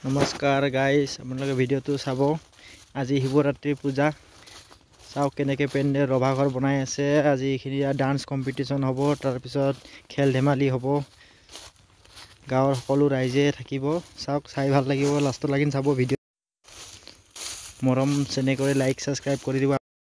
नमस्कार guys आपलोगे video तो चाब आज शिवरात्रि पूजा चाওক केनेके पेंडेल रभाघर बनाई आछे आज डांस कम्पिटिशन हबो तार पिছত खेल धेमाली हबो गाँवर सकलो राइजे थाकिबो चाওক चाइ ভাল লাগিব लास्ट लागिन चाब भिडिओ मरम चेने करे लाइक सब्सक्राइब कर दिबा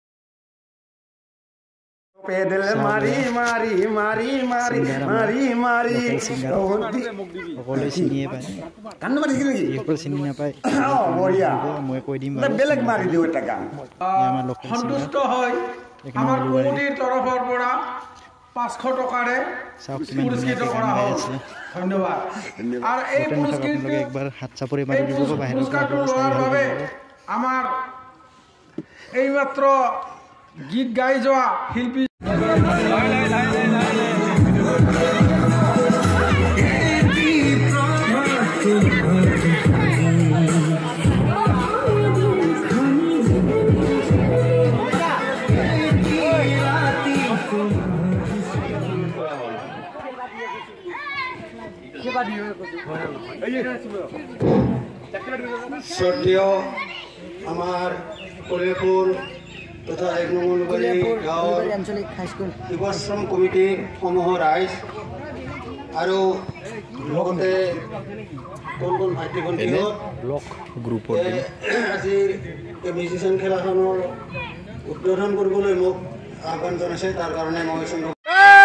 पेडल मारी मारी मारी मारी मारी मारी সকলে চিনিয়ে পায় কান্না মারি কি এইবোৰ চিনি নাপায় বঢ়িয়া মই কৈ দিম বেলেগ মাৰি দিও এটা গান আমাৰ লক্ষণ সন্তুষ্ট হয় আমাৰ কমিটিৰ তৰফৰ পৰা 500 টকাৰে পুৰস্কৃত কৰা হৈছে ধন্যবাদ আৰু এই পুৰস্কৃত একবাৰ হাত চাপৰি মাৰি দিব বাহিৰত পুৰস্কাৰটো লোৱাৰ বাবে আমাৰ এইমাত্ৰ গীত গাই যোৱা শিল্পী শ্রদ্ধেয় আমার কলিয়াপুর তথা 1 নং গাঁৱৰ আঞ্চলিক হাইস্কুল শিৱাশ্ৰম কমিটি সমূহ ৰাইজ আৰু লগতে কোন ভাইটি ভণ্টিহঁত ব্লক গ্ৰুপৰ আজি এই মিউজিচিয়ান খেলাখনৰ উদ্বোধন কৰিবলৈ মোক আহ্বান জনাইছে তাৰ কাৰণে মই